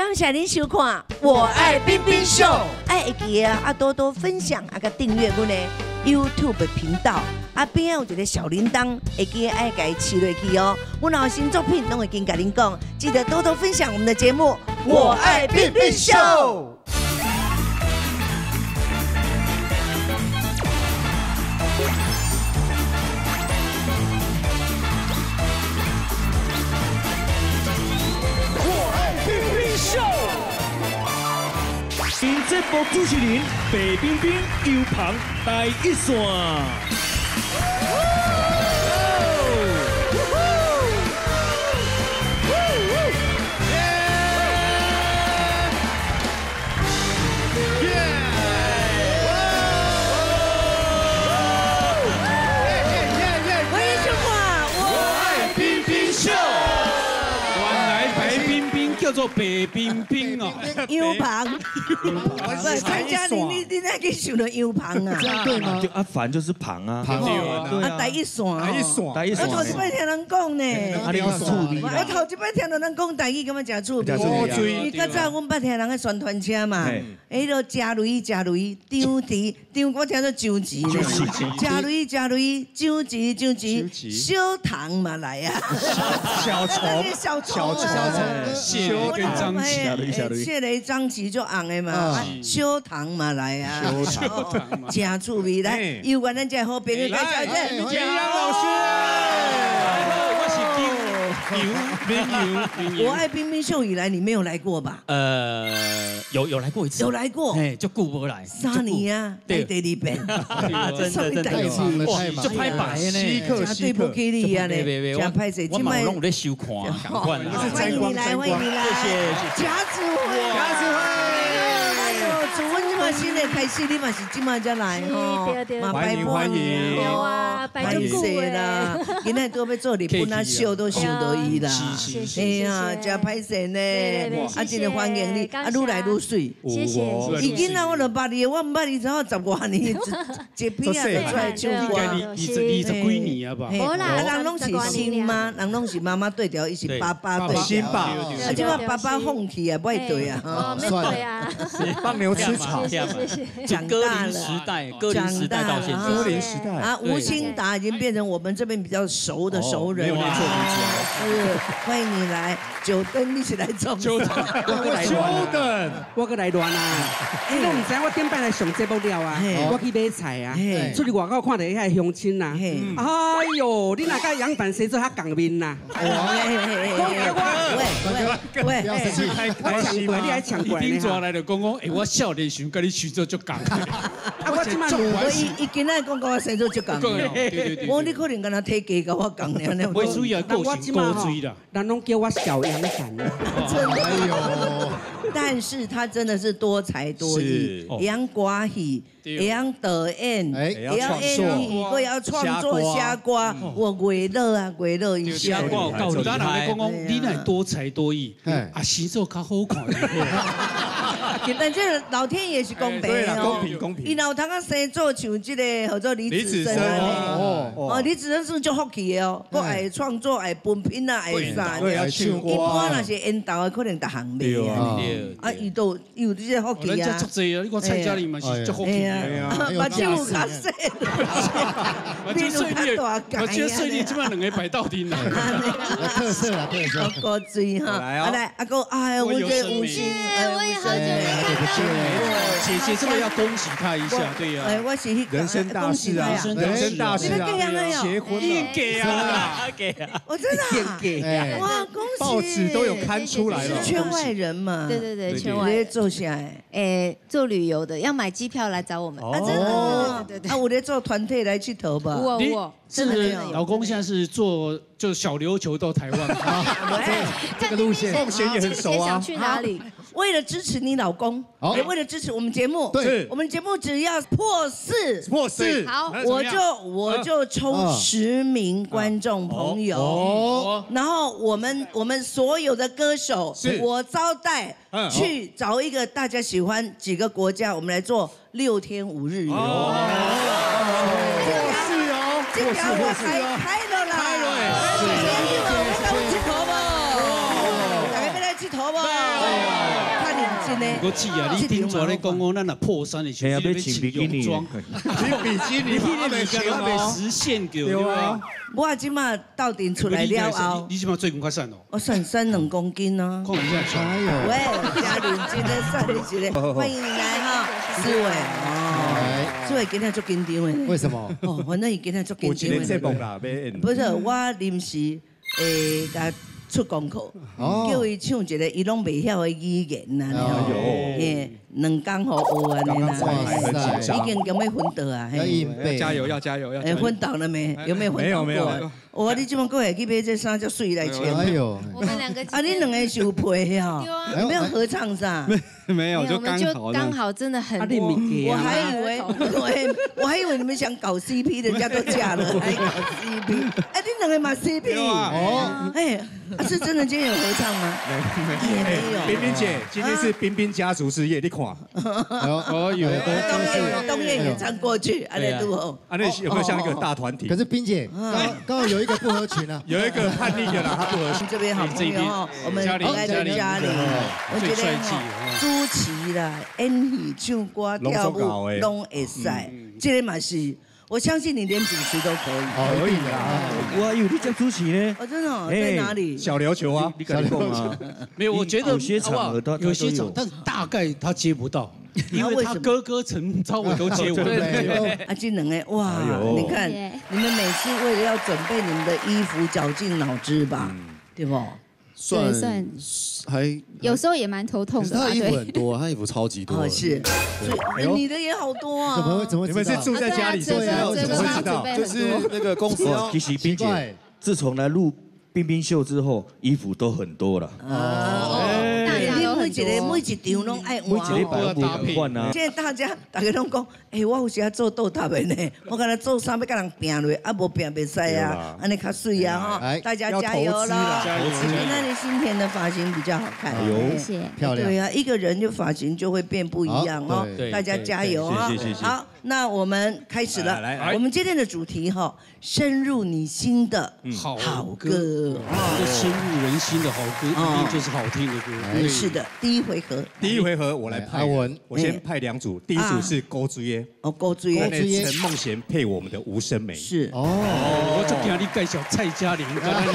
感谢您收看《我爱冰冰秀》，爱会记啊多多分享啊，个订阅阮的 YouTube 频道。边有一个小铃铛，会记得爱给吃落去哦。阮有新作品，拢会跟甲您讲，记得多多分享我们的节目《我爱冰冰秀》。 新节目主持人白冰冰油旁第一线。叫做白冰冰哦， 油旁，不，参加你那个想到油旁啊？ 这样对吗？ 啊，反就是旁啊， 旁啊，第一线，我头一摆听人讲呢， 啊，你要处理。 我头一摆听到人讲台语，感觉真趣味。伊较早阮捌听人个宣传车嘛，迄个加雷，张甜，我听到上钱呢，加雷，张钱，小糖嘛来啊， 小虫， 谢跟张琪，谢雷张琪就红的嘛，小糖嘛来啊，真趣味来，有关咱这好朋友介绍一下， 李建阳老师，我是我爱冰冰秀以来，你没有来过吧？ 有来过一次， 有来过， 哎，就顾不来。 3年啊，对第2遍， 真的， 太忙了， 就拍白呢， 对不起你啊呢，真拍摄， 我马拢有在收看，赶快来， 欢迎你来， 谢谢， 贾子慧。主温这么新的开始，你嘛是今嘛才来吼，嘛拜拜你啊，拜谢啦，今仔都要做日本啊秀都秀到伊啦，哎呀，真歹势呢，啊，真的欢迎你，啊，愈来愈水， 谢谢。 伊囡仔我就捌你，我唔捌你之后10多年，一片啊就出来唱歌， 20几年啊吧， 无啦， 人拢是新妈，人拢是妈妈对调，伊是爸爸对调，啊，即个爸爸放弃啊，不爱对啊， 算了， 放牛吃草， 谢谢。 长大了， 歌林时代到现在， 歌林时代啊，吴兴达已经变成我们这边比较熟的熟人了， 没错， 是欢迎你来，九灯一起来唱， 久等， 我搁来乱啊！你都唔知我点摆来上节目了啊？我去买菜啊，出去外口看到遐乡亲呐，哎呦，你哪甲杨凡生做较共面呐？ 喂， 我抢过，你还抢过呢？ 一抓来就讲讲，我少年时跟你徐州就共， 我即摆伊今仔讲我生做就共，我你可能跟他体格跟我共了， 我主要个性高追啦， 人拢叫我小杨凡， 真的。但是他真的是多才多艺，会晓歌戏，会晓导演，会晓演戏，还要创作瞎歌，我娱乐啊，娱乐一下。 有当人讲讲，你乃多才多艺，啊，星座较好看。 但这老天爷是公平哦， 公平。 伊老通啊生做像这个叫做李子珍哦，李子珍是就福气的哦，我爱创作，爱本品啊，爱啥？ 对啊，唱歌。 一般那些引导的可能逐项袂啊。啊，伊都有这些福气啊！ 人家足济啊，你看蔡佳玲嘛是足福气啊，目睭有较细，面有较大盖。 我觉得碎你即摆2个摆到顶啦， 特色啦，特色。 高追哈，来，阿哥，哎呀，我这吴昕， 我也好久姐姐这个要恭喜她一下，对呀。 哎，我是人生大事啊，人生大事啊，结婚了， 给啊， 我真的，哇，恭喜！ 报纸都有刊出来了， 圈外人嘛， 对，圈外人做下来， 做旅游的要买机票来找我们， 啊，真的，对，啊，我得做团队来去投吧， 我是老公现在是做就小琉球到台湾， 这个路线，奉贤也很熟啊。 想去哪里？ 为了支持你老公，也为了支持我们节目， 对， 我们节目只要破4， 好， 我就抽10名观众朋友，然后我们所有的歌手，我招待去找一个大家喜欢几个国家，我们来做6天5日游。这条我开了啦！大家要来去投不？大家要来去投不？ 较认真的。 我记啊，你听说咧讲哦，咱若破山的时候，要穿泳装， 你比基尼， 你那个被实现过对啊。 我即马斗阵出来了后， 你即马最近快瘦哦？ 我瘦2公斤啊！ 看一下， 喂，加认真的瘦一个，欢迎你来哈，思伟哦，思伟今天做紧张的。 为什么？ 哦，反正伊今天做紧张的。不是，我临时甲出功课，叫伊唱一个伊拢袂晓的语言呐，嘿，2天好学安尼啦，已经有没有昏倒啊？ 要加油，要加油，要加油！ 昏倒了没？有没有昏倒过？没有。我你这么过会去买这衫叫水来穿？ 哎呦，我们2个啊，你2个是有配哈？有没有合唱啥？ 没有，就刚好真的很。 我还以为你们想搞 CP， 人家都嫁了还搞 CP， 哎，你2个嘛 CP 哦？哎，是真的今天有合唱吗？也没有。 冰冰姐，今天是冰冰家族事业，你看。 哦，有东燕也唱过去，安尼如何？ 安尼有没有像一个大团体？ 可是冰姐刚好有一个不合群啊， 有一个叛逆的啦，他不合群。 这边好朋友哈，我们来的嘉玲，我觉得朱琪啦，演戏、唱歌、跳舞拢会使，这个嘛是。我相信你连主持都可以。 可以的。 我以为你叫主持呢。 哦，真的在哪里？ 小琉球啊， 你敢讲啊？ 没有，我觉得有些场合他有些场，但是大概他接不到，因为他哥哥陈昭伟都接不到。 啊，这2个哇，你看你们每次为了要准备你们的衣服，绞尽脑汁吧，对不？ 算还有时候也蛮头痛的。 他的衣服很多，他衣服超级多。 是，你的也好多啊。 怎么？ 你们是住在家里，对啊，怎么会知道？ 就是那个公司。 其实冰姐自从来录冰冰秀之后，衣服都很多了。 每一场拢爱换， 每一个都要换啊。 现在大家拢讲，哎，我有时做倒塌的呢，我跟他做衫要跟人拼落，啊无拼袂使啊，安尼较水啊哈，大家加油啦！那你新田的发型比较好看， 谢谢， 漂亮。 对啊，一个人就发型就会变不一样哦，大家加油啊！好，那我们开始了，我们今天的主题哈，深入你心的好歌， 深入人心的好歌，一定就是好听的歌。 是的，第一回合我来派文，我先派2组，第一组是勾之耶， 勾之耶， 陈梦贤配我们的吴声梅， 是我就给你介绍蔡嘉玲，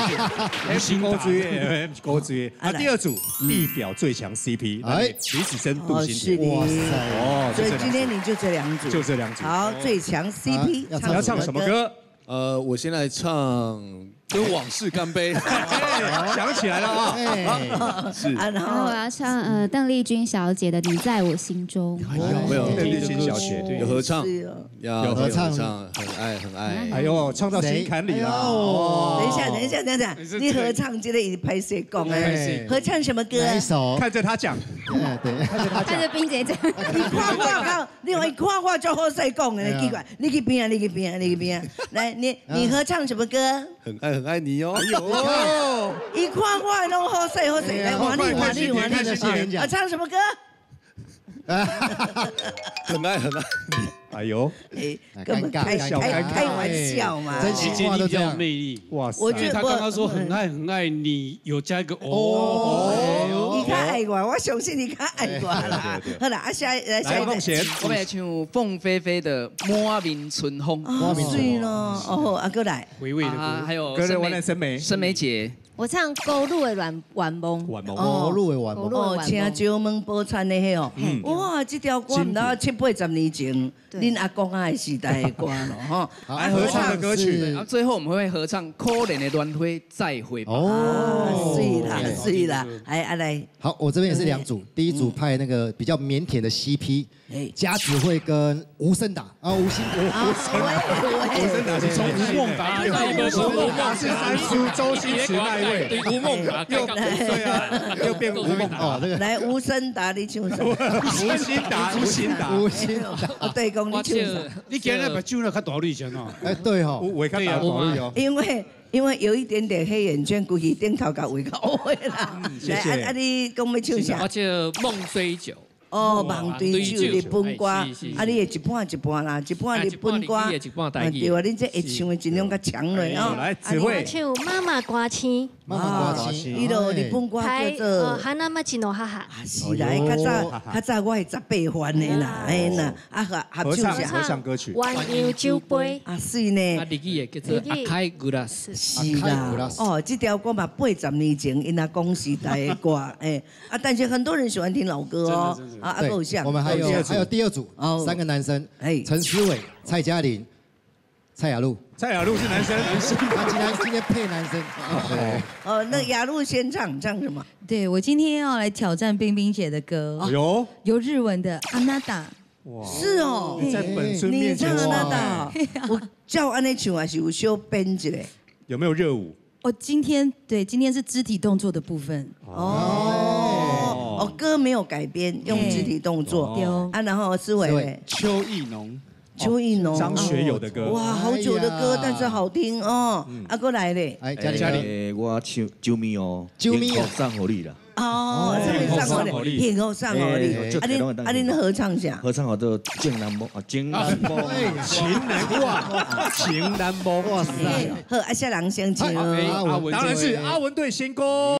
勾之耶，啊，第2组地表最强 CP， 李子珍、杜心田， 哇塞，所以今天你就这2组， 就这2组， 好，最强 CP， 要唱什么歌？ 我先来唱跟往事干杯， 想起来了啊！ 是， 然后我要唱邓丽君小姐的《你在我心中》。 没有邓丽君小姐有合唱，有合唱，很爱。 哎呦，唱到心坎里了！ 等一下，你合唱这个已拍谁讲哎？合唱什么歌？ 看着他讲， 对， 看着冰姐讲。 你看我就好势讲的，奇怪，你去边，来，你合唱什么歌？ 很爱你哦！ 一看我拢好势，来换你，啊，唱什么歌？ 很爱。 哎呦， 根本开玩笑嘛！ 真心话都这样魅力，哇塞！我觉得他刚刚说很爱你，有加一个你较爱我相信你较爱我啦。好啦，下一梦贤， 我们来唱凤飞飞的《满面春风》。 水咯，哦，过来， 回味的歌， 还有申梅姐。 我唱《勾路的晚梦》， 勾路的晚梦， 请石门宝川的迄哦，哇，这条歌唔到7、80年前，恁阿公啊时代的歌咯，哈。 来合唱的歌曲， 最后我们会合唱《可怜的鸾飞再会吧》。 是啦，来。 好，我这边也是2组，第1组派那个比较腼腆的 CP， 嘉子慧跟吴声达啊，吴声达是从吴孟达是三叔周星驰那一位， 吴孟达又变吴孟达这个来吴声达你唱啥？ 吴兴达， 对公你唱啥？ 你今日把酒了较大力先哦。 哎，对哈， 胃较大力哦。 因为有一点点黑眼圈，估计顶头甲胃较黑啦。 谢谢。 你讲要唱啥？ 我叫梦追酒。 哦，望对酒日本歌，啊， 是你会一半一半啦，一半日本歌， 一半台语对啊，恁这会唱的尽量较强嘞哦。 来，子慧， 唱妈妈歌星， 妈妈歌星， 伊就日本歌叫做。 哈那么吉诺哈哈。 啊，是啦，较早我是18番的啦，哎呐，啊合唱合唱歌曲， 鸳鸯酒杯， 啊水呢， 啊，日语也叫做阿开古拉斯， 是啦，哦，这条歌嘛80年前因阿公时代的歌，哎，啊，但是很多人喜欢听老歌哦，啊，够像。 我们还有第二组，3个男生，陈思伟、蔡嘉玲、蔡雅露。 蔡雅露是男生， 他今天配男生。 哦，那雅露先唱什么？ 对我今天要来挑战冰冰姐的歌，有日文的《阿娜达》。 哇， 是哦， 你在本尊面前唱阿娜达，我叫安尼唱还是有小编一个？ 有没有热舞？ 我今天是肢体动作的部分。 哦，歌没有改编，用肢体动作。啊，然后思伟， 邱意浓。 邱意浓， 张学友的歌， 哇，好久的歌，但是好听哦。啊，过来嘞， 哎，嘉玲， 我唱救命哦， 救命哦，上火力啦。 哦，上火力，天后上火力，恁合唱下， 合唱好的情难忘啊，情难忘， 情难忘，情难忘，哇塞！ 好，啊，下人先唱， 当然是阿文队先攻。